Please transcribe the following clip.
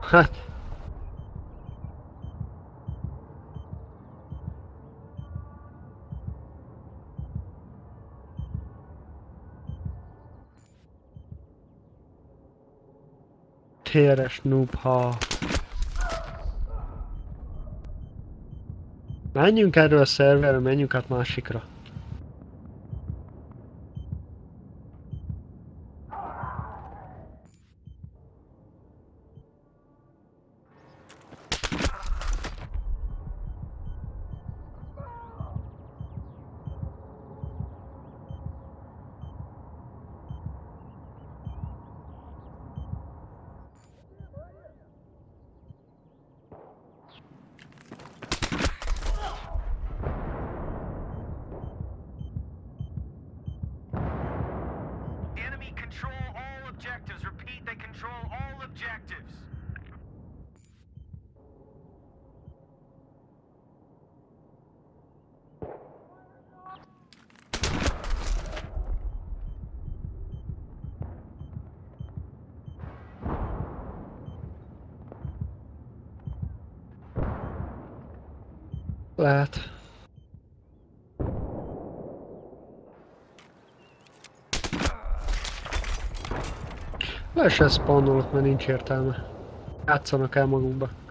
Hát... TRS noob, ha... Menjünk erről a szerverről, menjünk át másikra. Lehet. Le se spawnolok, mert nincs értelme. Játszanak el magukba.